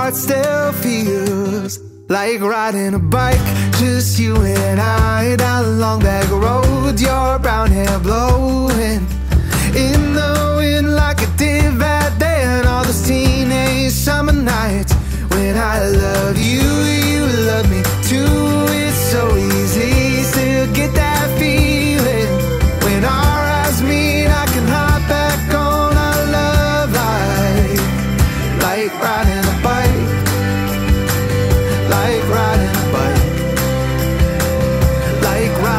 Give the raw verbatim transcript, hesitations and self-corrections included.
heart still feels like riding a bike, just you and I down a long back road. Your brown hair blowing in the wind like it did that day, and all those teenage summer nights when I love you, you love me too. It's so easy to get that feeling when our eyes meet. I can hop back on our love life, like riding a bike, like riding a bike, like riding